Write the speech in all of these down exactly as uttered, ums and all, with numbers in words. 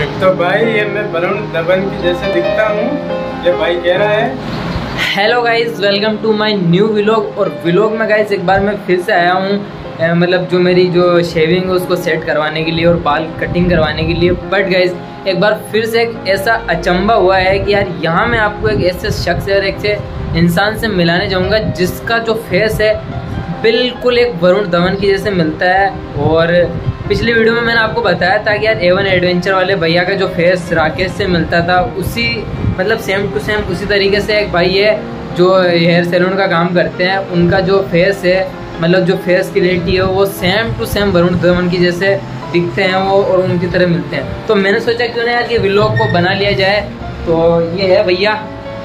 तो भाई ये मैं वरुण धवन की जैसे दिखता हूँ, ये भाई कह रहा है। Hello guys, welcome to my new vlog. और व्लॉग में गाइज एक बार मैं फिर से आया हूँ, मतलब जो मेरी जो शेविंग है उसको सेट करवाने के लिए और बाल कटिंग करवाने के लिए। बट गाइज एक बार फिर से एक ऐसा अचंभा हुआ है कि यार यहाँ मैं आपको एक ऐसे शख्स और एक से इंसान से मिलाने जाऊँगा जिसका जो फेस है बिल्कुल एक वरुण धवन की जैसे मिलता है। और पिछली वीडियो में मैंने आपको बताया था कि यार एवन एडवेंचर वाले भैया का जो फेस राकेश से मिलता था, उसी मतलब सेम टू सेम उसी तरीके से एक भाई है जो हेयर सैलून का काम करते हैं, उनका जो फेस है मतलब जो फेस की क्रिएटिविटी है वो same to same Varun Dhawan की जैसे दिखते हैं वो और उनकी तरह मिलते हैं। तो मैंने सोचा क्यों ना यार ये व्लॉग को बना लिया जाए। तो ये है भैया।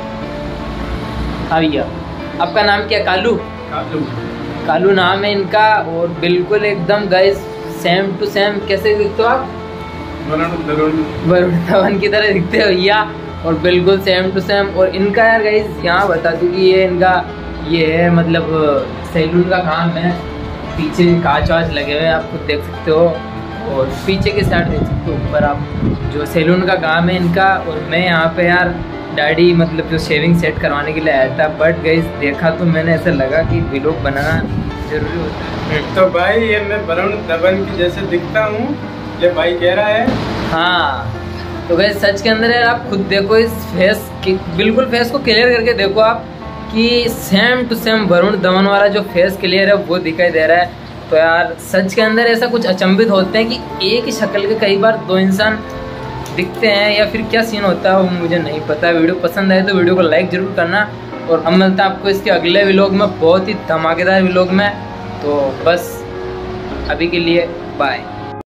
हाँ भैया, आपका नाम क्या? कालू। कालू कालू नाम है इनका। और बिल्कुल एकदम गाइस सेम टू सेम कैसे दिखते हो आप? वरुण धवन की तरह दिखते हो भैया, और बिल्कुल सेम टू सेम। और इनका यार गाइस यहाँ बता दूँ कि ये इनका ये है मतलब सैलून का काम है। पीछे कांच वाच लगे हुए हैं, आप खुद देख सकते हो, और पीछे के साइड देख सकते हो ऊपर आप, जो सैलून का काम है इनका। और मैं यहाँ पे यार दाढ़ी मतलब जो शेविंग सेट करवाने के लिए आया था, बट गाइस देखा तो मैंने ऐसा लगा कि व्लॉग बनाना जरूरी होता है। तो भाई ये मैं वरुण धवन की जैसे दिखता हूँ, ये भाई कह रहा है। हाँ तो गाइस सच के अंदर यार आप खुद देखो इस फेस की, बिल्कुल फेस को क्लियर करके देखो आप कि same to same Varun Dhawan वाला जो फेस क्लियर है वो दिखाई दे रहा है। तो यार सच के अंदर ऐसा कुछ अचंभित होते हैं कि एक ही शक्ल के कई बार दो इंसान दिखते हैं, या फिर क्या सीन होता है वो मुझे नहीं पता। वीडियो पसंद आए तो वीडियो को लाइक जरूर करना, और हम मिलते हैं आपको इसके अगले व्लॉग में, बहुत ही धमाकेदार व्लॉग में। तो बस अभी के लिए बाय।